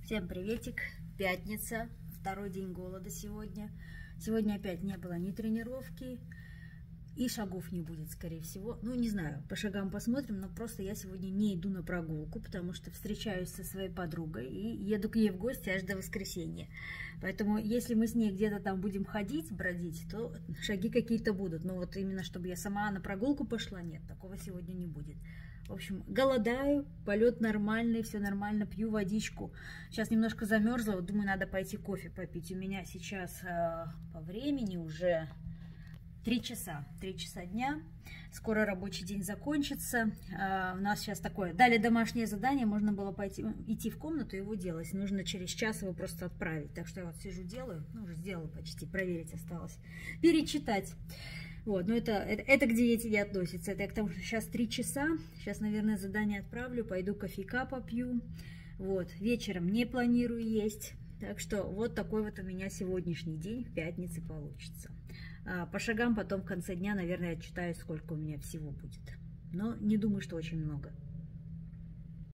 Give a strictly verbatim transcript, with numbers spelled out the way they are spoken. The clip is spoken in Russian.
Всем приветик, пятница, второй день голода сегодня. Сегодня опять не было ни тренировки, и шагов не будет, скорее всего. Ну, не знаю, по шагам посмотрим, но просто я сегодня не иду на прогулку, потому что встречаюсь со своей подругой и еду к ней в гости аж до воскресенья. Поэтому, если мы с ней где-то там будем ходить, бродить, то шаги какие-то будут. Но вот именно, чтобы я сама на прогулку пошла, нет, такого сегодня не будет. В общем, голодаю, полет нормальный, все нормально, пью водичку. Сейчас немножко замерзла, вот думаю, надо пойти кофе попить. У меня сейчас э, по времени уже три часа, три часа дня. Скоро рабочий день закончится. Э, у нас сейчас такое, дали домашнее задание, можно было пойти, идти в комнату и его делать. Нужно через час его просто отправить. Так что я вот сижу, делаю, ну уже сделала почти, проверить осталось, перечитать. Вот, но это, это, это к диете не относится. Это к тому, что сейчас три часа. Сейчас, наверное, задание отправлю. Пойду кофейка попью. Вот, вечером не планирую есть. Так что вот такой вот у меня сегодняшний день в пятнице получится. А, по шагам потом в конце дня, наверное, отчитаю, сколько у меня всего будет. Но не думаю, что очень много.